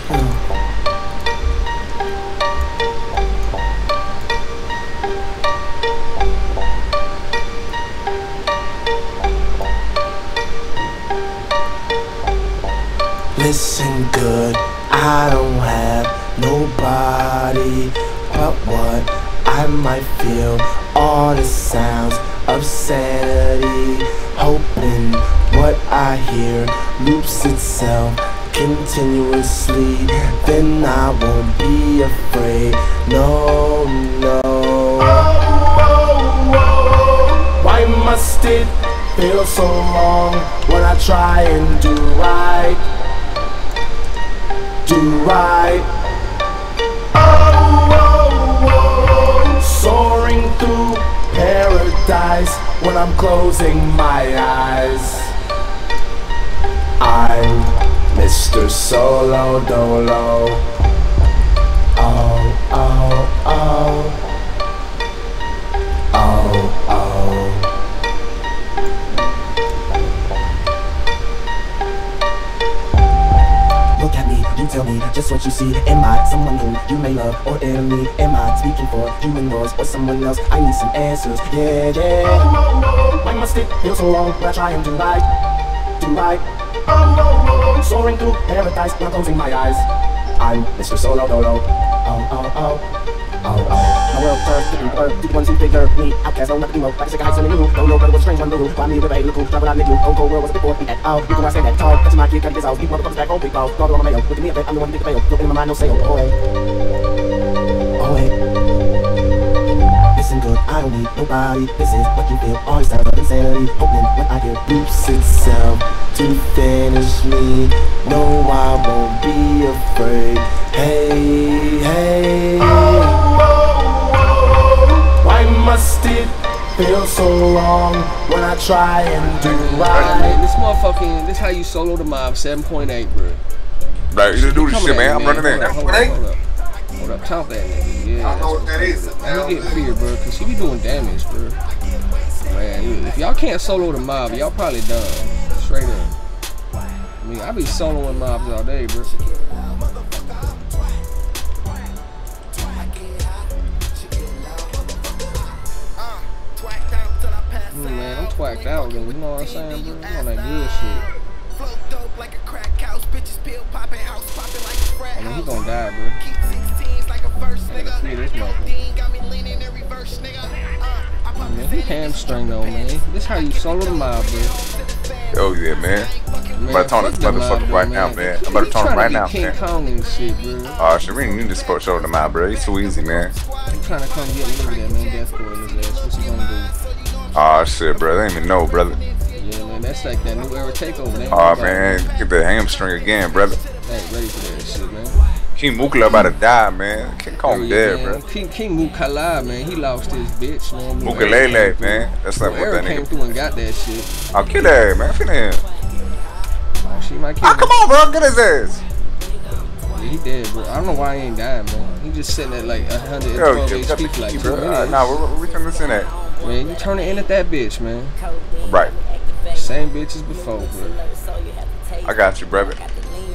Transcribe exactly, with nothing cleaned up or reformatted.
Listen good, I don't have nobody but what I might feel. All the sounds of sanity, hoping what I hear loops itself continuously. Then I won't be afraid, no, no. Oh, oh, oh. Why must it feel so long when I try and do right? Do right. Oh, oh, oh. Soaring through paradise when I'm closing my eyes. I'm Mister Solo Dolo. Oh, oh, oh. Oh, oh. Look at me, you tell me just what you see. Am I someone who you may love or enemy? Am I speaking for human wars or someone else? I need some answers, yeah, yeah. Oh, oh, oh. Why must it feel so long when I try and do right? Do right. Oh, oh, oh. Soaring through paradise when I'm closing my eyes. I'm Mister Solo Dolo. Oh, oh, oh. Oh, oh. My world turns to the earth, to the ones who figure me outcast, no nothing to do, like a sick of heights in the new. Don't know brother what's strange on the roof. Why me with a look, travel out nigga. Cold, cold world was before me at all. You can I say that tall, that's my kid, got this house. These motherfuckers back home, big balls, thought on my mayo. Look at me a bit, I'm the one to get the bail. Looking in my mind, no sale. Oh, wait. Oh, wait. Listen good, I don't need nobody. This is what you feel, all this time of insanity. Hoping when I hear loops itself to finish me. No, I won't be afraid. Hey, hey. Oh, oh, oh. Why must it feel so long when I try and do right? This motherfucking, this how you solo the mob, seven point eight, bro. Like, you do this shit, man. I'm running in. Hold up, hold up. Hold up, talk that nigga. Yeah, I don't know what that is. He get fear, bro, because he be doing damage, bro. Man, if y'all can't solo the mob, y'all probably done. Straight up. I mean, I be soloing mobs all day, bro. Mm, man, I'm twacked out, though. You know what I'm saying, bro? I'm on that good shit. I mean, he gonna die, bro. I gotta free this motherfucker. Man, he hamstring though, man. This how you solo the mob, bro. Oh yeah, man. I'm about to turn this motherfucker right now, man. I'm about to turn him right now, man. Kong and shit, bro. Oh shit, we didn't need this sport show the mob, bro. He's too easy, man. I'm trying to come get me with that, man. Deathcore in his ass. What's he gonna do? Oh shit, bro. They didn't even know, brother. Yeah, man. That's like that new era takeover. Oh man, get the hamstring again, brother. I ain't ready for that shit, man. King Mukla about to die, man. King Kong dead, bro. King King Mukala, man, he lost his bitch, man. Mukalele, man. That's like what that nigga came through and got that shit. I'll kill that, man. Finish him. Oh, she might kill oh, come on, bro. Get his ass. Yeah, he dead, bro. I don't know why he ain't dying, man. He just sitting at like one hundred twelve H P for like two minutes. Uh, nah, where, where we turn this in at? Man, you turn it in at that bitch, man. Right. Same bitch as before, bro. I got you, brother.